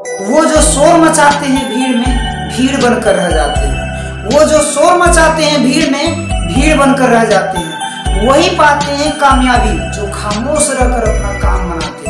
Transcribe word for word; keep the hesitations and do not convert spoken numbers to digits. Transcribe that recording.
वो जो शोर मचाते हैं भीड़ में, भीड़ बनकर रह जाते हैं। वो जो शोर मचाते हैं भीड़ में, भीड़ बनकर रह जाते हैं। वही पाते हैं कामयाबी जो खामोश रहकर अपना काम बनाते हैं।